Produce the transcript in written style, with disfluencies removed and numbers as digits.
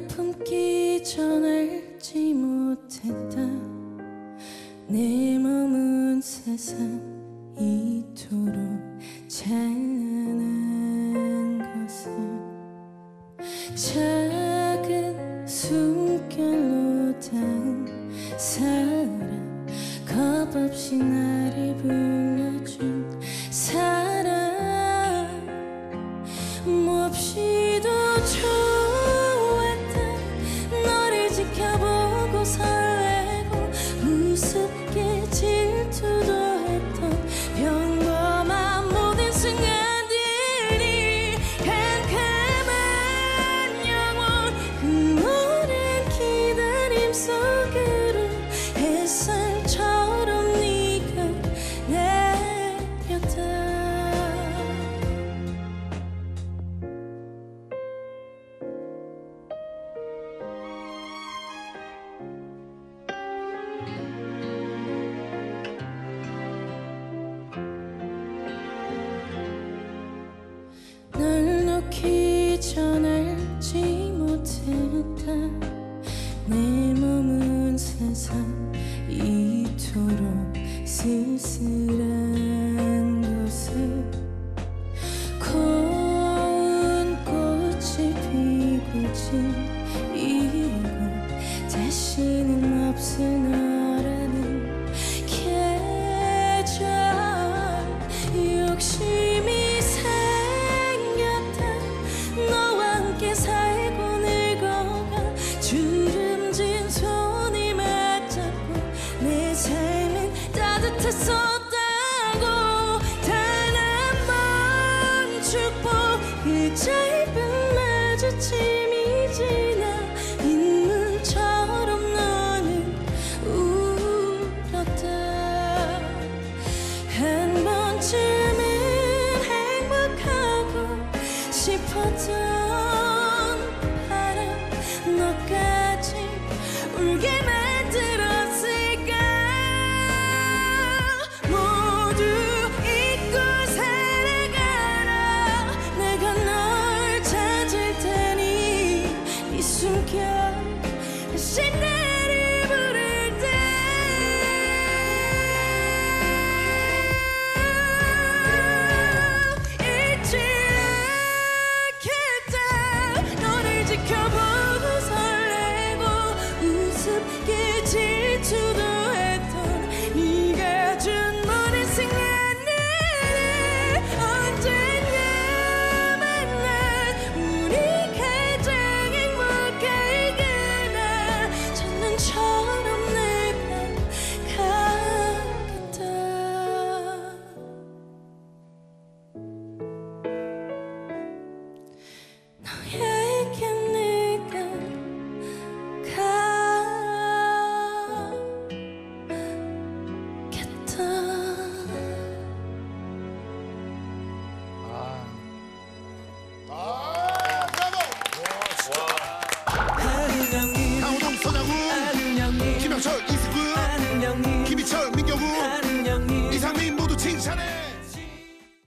품기 전 알지 못했다. 내 몸은 세상 이토록 찬란한 것을 작은 숨결로 닿은 사랑, 겁없이 나를 불러준 사랑, 몹시도 좋았다. 너를 지켜보고 설레고 우습게 질투도 했던 평범한 모든 순간들이 캄캄한 영원 그 오랜 기다림 속으로 햇살처럼 네가 내렸다. 널 놓기 전 알지 못했다. 내 몸은 세상 이토록 쓸쓸한 곳을 고운 꽃이 피고 진 이곳, 다시는 없을 너라는 계절. 욕심이 너와 함께 살고 늙어가 주름진 손이 맞잡고 내 삶은 따뜻했었다고. 단 한 번 축복, 그 짧은 마주침이 지나 인문처럼 너는 울었다. 한 번쯤은 행복하고 싶었던 바람, 너까지 울게 만들었을까. 모두 잊고 살아가라. 내가 널 찾을 테니 이 숨결 다시